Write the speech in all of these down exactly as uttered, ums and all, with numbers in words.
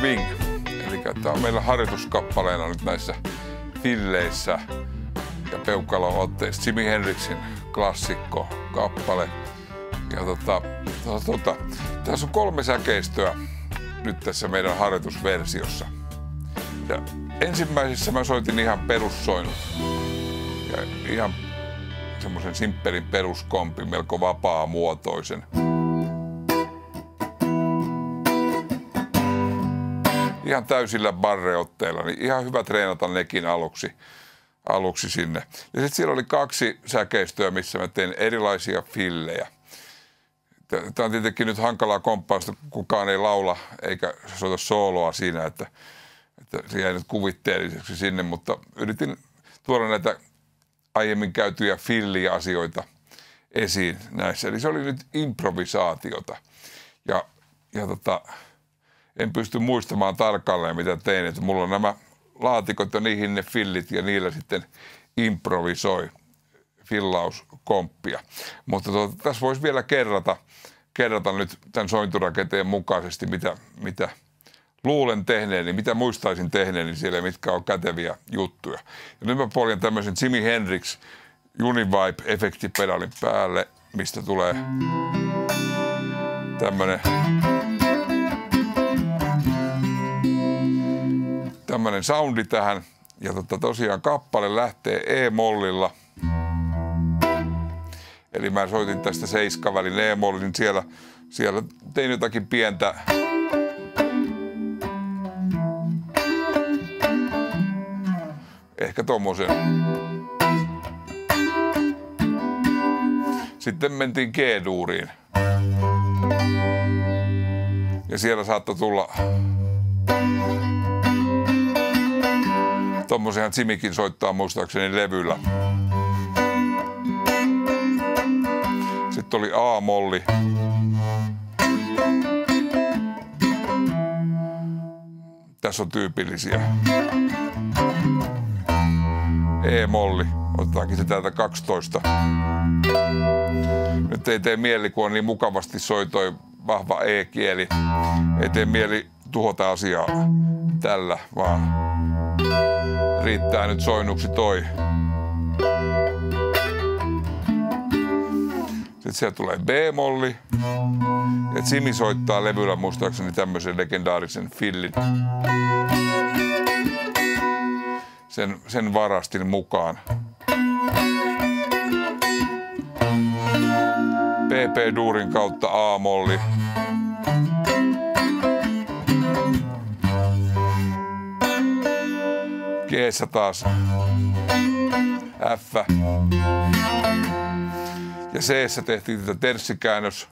Swing. Eli tämä on meillä harjoituskappaleena nyt näissä filleissä ja peukalo-otteissa. Jimi Hendrixin klassikko kappale. Ja tota, tota, tässä on kolme säkeistöä nyt tässä meidän harjoitusversiossa. Ja ensimmäisessä mä soitin ihan perussoinut ja ihan semmoisen simppelin peruskompin, melko vapaamuotoisen. Ihan täysillä barreotteilla, niin ihan hyvä treenata nekin aluksi, aluksi sinne. Ja sitten siellä oli kaksi säkeistöä, missä mä tein erilaisia fillejä. Tämä on tietenkin nyt hankalaa komppausta, kun kukaan ei laula eikä soita sooloa siinä, että, että se jäi nyt kuvitteelliseksi sinne, mutta yritin tuoda näitä aiemmin käytyjä filli-asioita esiin näissä. Eli se oli nyt improvisaatiota. Ja, ja tota, en pysty muistamaan tarkalleen, mitä tein. Että mulla on nämä laatikot ja niihin ne fillit ja niillä sitten improvisoi fillauskomppia. Mutta tuota, tässä voisi vielä kerrata, kerrata nyt tämän sointurakenteen mukaisesti, mitä, mitä luulen tehneeni, mitä muistaisin tehneeni siellä, mitkä on käteviä juttuja. Ja nyt mä poljen tämmöisen Jimi Hendrix Univibe-efektipedalin päälle, mistä tulee tämmönen tämmönen soundi tähän. Ja tota, tosiaan kappale lähtee E-mollilla. Eli mä soitin tästä seiskavälin E-mollin, siellä, siellä tein jotakin pientä ehkä tommosen. Sitten mentiin G-duuriin. Ja siellä saattoi tulla tommosenhan Jimikin soittaa muistaakseni levyllä. Sitten oli A-molli. Tässä on tyypillisiä. E-molli. Otetaankin se täältä kaksitoista. Nyt ei tee mieli, kun on niin mukavasti soitoi vahva E-kieli. Ei tee mieli tuhota asiaa tällä, vaan riittää nyt soinnuksi toi. Sitten sieltä tulee B-molli. Ja Jimi soittaa levyllä muistaakseni tämmöisen legendaarisen fillin. Sen, sen varastin mukaan. P P-duurin kautta A-molli. G-ssä taas F. Ja C-ssä tehtiin tätä terssикäännös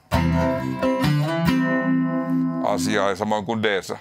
asiaa ja samoin kuin D-ssä.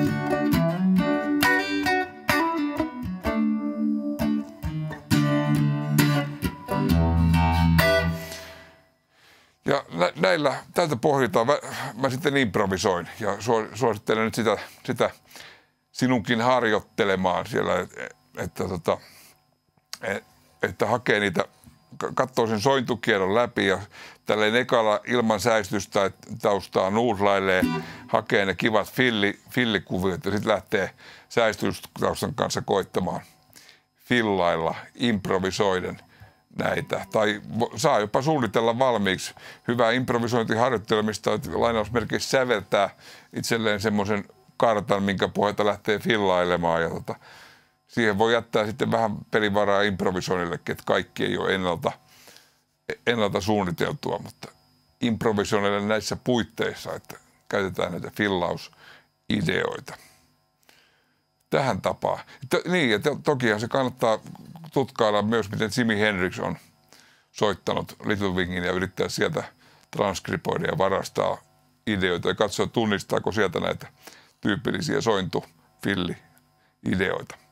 Ja näillä, tältä pohjalta mä, mä sitten improvisoin ja suosittelen nyt sitä, sitä sinunkin harjoittelemaan siellä, että, että, että, että hakee niitä, katsoo sen sointukierron läpi ja tälleen ekalla ilman säistystä taustaa nuuslailee, hakee ne kivat filli, fillikuviot ja sitten lähtee säistystaustan kanssa koittamaan fillailla, improvisoiden näitä. Tai saa jopa suunnitella valmiiksi hyvää improvisointiharjoittelemista, että lainausmerkeissä säveltää itselleen semmoisen kartan, minkä pohjalta lähtee fillailemaan. Ja tota, siihen voi jättää sitten vähän pelivaraa improvisoinnillekin, että kaikki ei ole ennalta, ennalta suunniteltua, mutta improvisoinnille näissä puitteissa, että käytetään näitä fillausideoita. Tähän tapaan. To, niin, ja to, tokihan se kannattaa tutkailla myös, miten Jimi Hendrix on soittanut Little Wingin ja yrittää sieltä transkriboida ja varastaa ideoita ja katsoa, tunnistaako sieltä näitä tyypillisiä sointu-filli-ideoita.